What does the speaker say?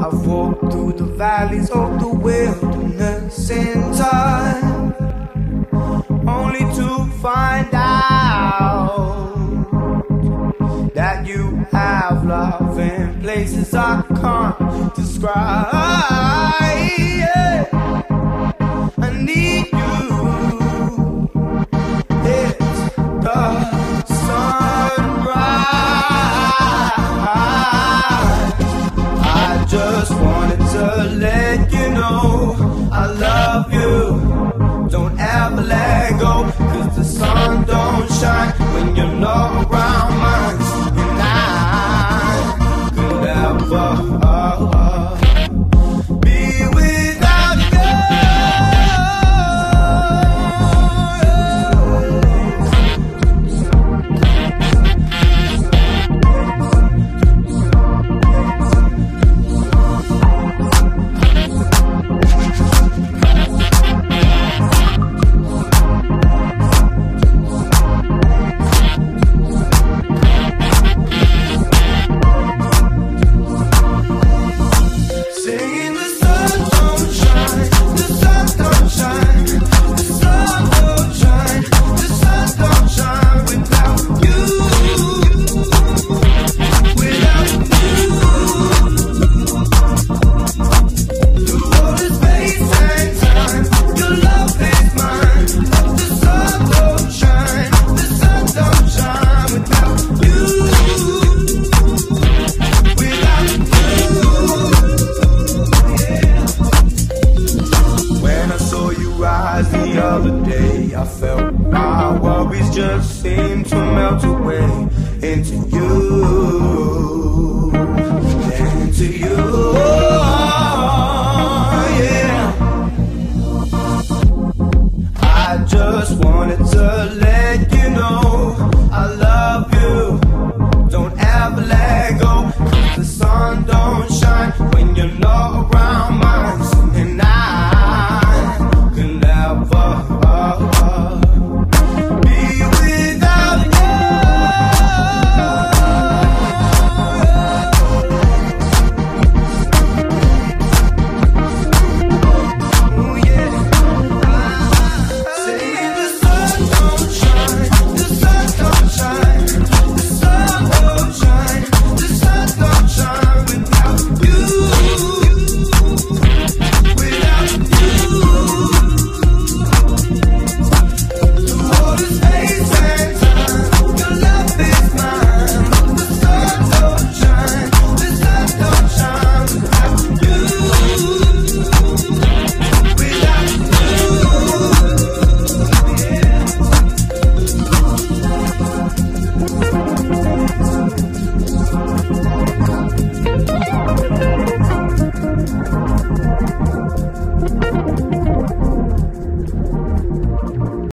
I've walked through the valleys of the wilderness in time, only to find out that you have love in places I can't describe. Yeah. I need you. It's the sunrise. I just wanted to let you know I love you.